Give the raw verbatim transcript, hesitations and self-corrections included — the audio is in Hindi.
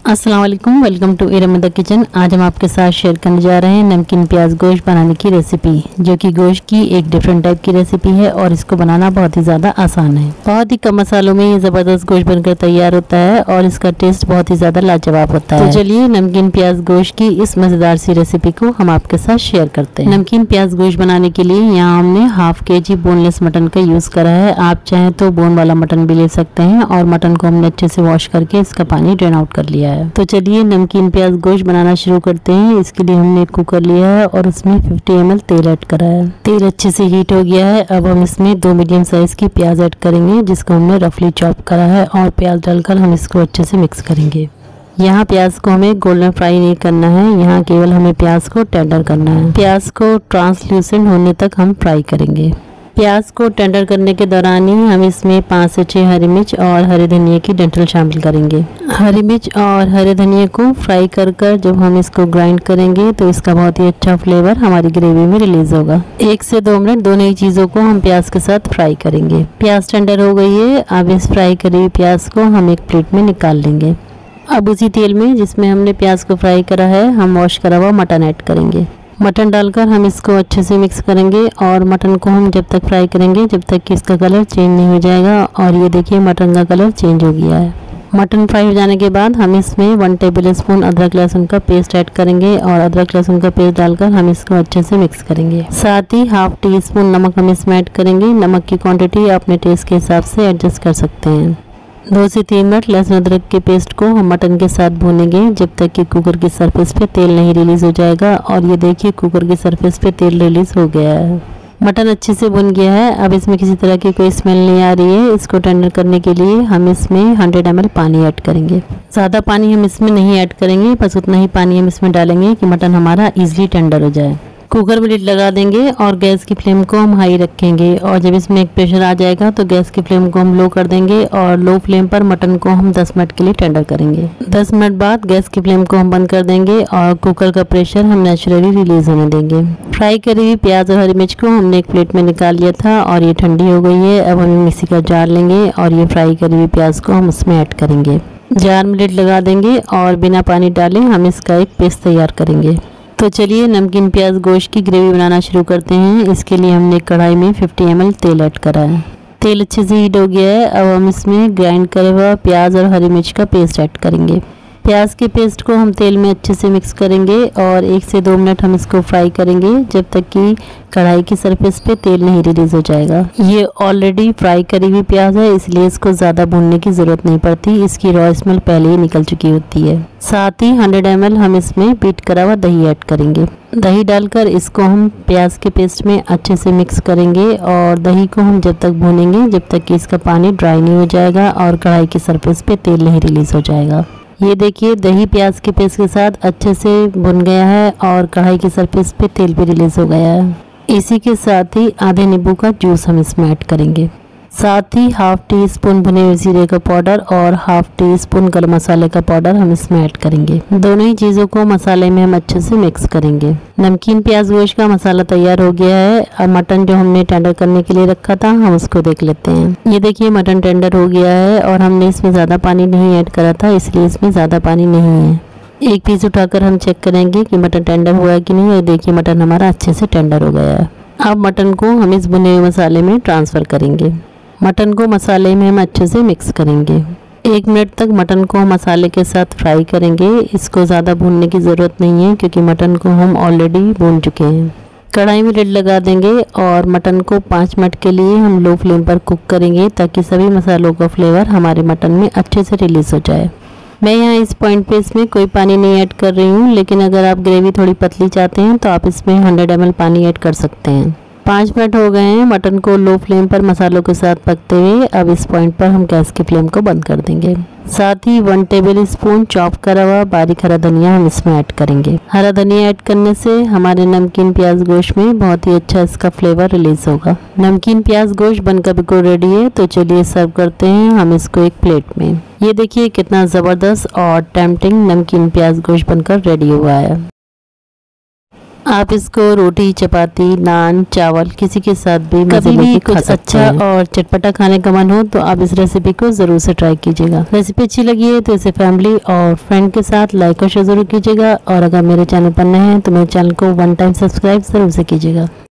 अस्सलाम वालेकुम, welcome to Iram the kitchen. आज हम आपके साथ शेयर करने जा रहे हैं नमकीन प्याज गोश्त बनाने की रेसिपी, जो कि गोश्त की एक डिफरेंट टाइप की रेसिपी है और इसको बनाना बहुत ही ज़्यादा आसान है। बहुत ही कम मसालों में ये ज़बरदस्त गोश्त बनकर तैयार होता है और इसका टेस्ट बहुत ही ज़्यादा लाजवाब होता है। तो चलिए नमकीन प्याज गोश्त की इस मज़ेदार सी रेसिपी को हम आपके साथ शेयर करते हैं। नमकीन प्याज गोश्त बनाने के लिए यहाँ हमने half K G boneless mutton का यूज़ करा है। आप चाहें तो बोन वाला मटन भी ले सकते हैं और मटन को हमने अच्छे से वॉश करके इसका पानी ड्रेन आउट कर लिया है। तो चलिए नमकीन प्याज गोश्त बनाना शुरू करते हैं। इसके लिए हमने एक कुकर लिया है और उसमें पचास एम एल तेल ऐड करा है। तेल अच्छे से हीट हो गया है। अब हम इसमें दो मीडियम साइज की प्याज ऐड करेंगे, जिसको हमने रफली चॉप करा है, और प्याज डालकर हम इसको अच्छे से मिक्स करेंगे। यहाँ प्याज को हमें गोल्डन फ्राई नहीं करना है, यहाँ केवल हमें प्याज को टेंडर करना है। प्याज को ट्रांसल्यूसेंट होने तक हम फ्राई करेंगे। प्याज को टेंडर करने के दौरान ही हम इसमें पाँच से छः हरी मिर्च और हरे धनिया की डंठल शामिल करेंगे। हरी मिर्च और हरे धनिया को फ्राई कर कर जब हम इसको ग्राइंड करेंगे तो इसका बहुत ही अच्छा फ्लेवर हमारी ग्रेवी में रिलीज होगा। एक से दो मिनट दोनों ही चीज़ों को हम प्याज के साथ फ्राई करेंगे। प्याज टेंडर हो गई है। अब इस फ्राई करी हुई प्याज को हम एक प्लेट में निकाल लेंगे। अब उसी तेल में जिसमें हमने प्याज को फ्राई करा है, हम वॉश करा हुआ मटन ऐड करेंगे। मटन डालकर हम इसको अच्छे से मिक्स करेंगे और मटन को हम जब तक फ्राई करेंगे जब तक कि इसका कलर चेंज नहीं हो जाएगा। और ये देखिए मटन का कलर चेंज हो गया है। मटन फ्राई हो जाने के बाद हम इसमें वन टेबल स्पून अदरक लहसुन का पेस्ट ऐड करेंगे और अदरक लहसुन का पेस्ट डालकर हम इसको अच्छे से मिक्स करेंगे। साथ ही हाफ टी स्पून नमक हम इसमें ऐड करेंगे। नमक की क्वांटिटी अपने टेस्ट के हिसाब से एडजस्ट कर सकते हैं। दो से तीन मिनट लहसुन अदरक के पेस्ट को हम मटन के साथ भूनेंगे जब तक कि कुकर की सरफेस पे तेल नहीं रिलीज हो जाएगा। और ये देखिए कुकर की सरफेस पे तेल रिलीज हो गया है। मटन अच्छे से भुन गया है। अब इसमें किसी तरह की कोई स्मेल नहीं आ रही है। इसको टेंडर करने के लिए हम इसमें सौ एम एल पानी ऐड करेंगे। ज़्यादा पानी हम इसमें नहीं ऐड करेंगे, बस उतना ही पानी हम इसमें डालेंगे कि मटन हमारा ईजिली टेंडर हो जाए। कुकर में लिड लगा देंगे और गैस की फ्लेम को हम हाई रखेंगे। और जब इसमें एक प्रेशर आ जाएगा तो गैस की फ्लेम को हम लो कर देंगे और लो फ्लेम पर मटन को हम दस मिनट के लिए टेंडर करेंगे। दस मिनट बाद गैस की फ्लेम को हम बंद कर देंगे और कुकर का प्रेशर हम नेचुरली रिलीज होने देंगे। फ्राई करी हुई प्याज और हरी मिर्च को हमने एक प्लेट में निकाल लिया था और ये ठंडी हो गई है। अब हम मिक्सी का जार लेंगे और ये फ्राई करी हुई प्याज को हम उसमें ऐड करेंगे। जार में लिड लगा देंगे और बिना पानी डाले हम इसका एक पेस्ट तैयार करेंगे। तो चलिए नमकीन प्याज गोश्त की ग्रेवी बनाना शुरू करते हैं। इसके लिए हमने कढ़ाई में पचास एम एल तेल ऐड करा है। तेल अच्छे से हीट हो गया है। अब हम इसमें ग्राइंड करे हुआ प्याज और हरी मिर्च का पेस्ट ऐड करेंगे। प्याज के पेस्ट को हम तेल में अच्छे से मिक्स करेंगे और एक से दो मिनट हम इसको फ्राई करेंगे जब तक कि कढ़ाई की सरफेस पे तेल नहीं रिलीज हो जाएगा। ये ऑलरेडी फ्राई करी हुई प्याज है, इसलिए इसको ज़्यादा भूनने की ज़रूरत नहीं पड़ती। इसकी रॉ स्मेल पहले ही निकल चुकी होती है। साथ ही सौ एम एल हम इसमें बीट करा हुआ दही ऐड करेंगे। दही डालकर इसको हम प्याज के पेस्ट में अच्छे से मिक्स करेंगे और दही को हम जब तक भूनेंगे जब तक कि इसका पानी ड्राई नहीं हो जाएगा और कढ़ाई की सरफेस पे तेल नहीं रिलीज हो जाएगा। ये देखिए दही प्याज के पेस्ट के साथ अच्छे से भुन गया है और कढ़ाई की सरफेस पे तेल भी रिलीज हो गया है। इसी के साथ ही आधे नींबू का जूस हम इसमें ऐड करेंगे। साथ ही हाफ टी स्पून भुने हुए जीरे का पाउडर और हाफ टी स्पून गरम मसाले का पाउडर हम इसमें ऐड करेंगे। दोनों ही चीज़ों को मसाले में हम अच्छे से मिक्स करेंगे। नमकीन प्याज गोश्त का मसाला तैयार हो गया है। अब मटन जो हमने टेंडर करने के लिए रखा था हम उसको देख लेते हैं। ये देखिए मटन टेंडर हो गया है और हमने इसमें ज़्यादा पानी नहीं ऐड करा था, इसलिए इसमें ज़्यादा पानी नहीं है। एक पीस उठाकर हम चेक करेंगे कि मटन टेंडर हुआ है कि नहीं। और देखिए मटन हमारा अच्छे से टेंडर हो गया है। अब मटन को हम इस भुने हुए मसाले में ट्रांसफ़र करेंगे। मटन को मसाले में हम अच्छे से मिक्स करेंगे। एक मिनट तक मटन को मसाले के साथ फ्राई करेंगे। इसको ज़्यादा भूनने की ज़रूरत नहीं है क्योंकि मटन को हम ऑलरेडी भून चुके हैं। कढ़ाई में लिड लगा देंगे और मटन को पाँच मिनट के लिए हम लो फ्लेम पर कुक करेंगे ताकि सभी मसालों का फ्लेवर हमारे मटन में अच्छे से रिलीज़ हो जाए। मैं यहाँ इस पॉइंट पे इसमें कोई पानी नहीं ऐड कर रही हूँ, लेकिन अगर आप ग्रेवी थोड़ी पतली चाहते हैं तो आप इसमें सौ एम एल पानी ऐड कर सकते हैं। पाँच मिनट हो गए हैं मटन को लो फ्लेम पर मसालों के साथ पकते हुए। अब इस पॉइंट पर हम गैस की फ्लेम को बंद कर देंगे। साथ ही वन टेबल स्पून चॉप करा हुआ बारीक हरा धनिया हम इसमें ऐड करेंगे। हरा धनिया ऐड करने से हमारे नमकीन प्याज गोश्त में बहुत ही अच्छा इसका फ्लेवर रिलीज होगा। नमकीन प्याज गोश्त बनकर बिल्कुल रेडी है। तो चलिए सर्व करते हैं हम इसको एक प्लेट में। ये देखिए कितना ज़बरदस्त और टेम्पटिंग नमकीन प्याज गोश्त बनकर रेडी हुआ है। आप इसको रोटी, चपाती, नान, चावल किसी के साथ भी कभी भी कुछ अच्छा और चटपटा खाने का मन हो तो आप इस रेसिपी को ज़रूर से ट्राई कीजिएगा। रेसिपी अच्छी लगी है तो इसे फैमिली और फ्रेंड के साथ लाइक और शेयर जरूर कीजिएगा, और अगर मेरे चैनल पर नए हैं तो मेरे चैनल को वन टाइम सब्सक्राइब ज़रूर से कीजिएगा।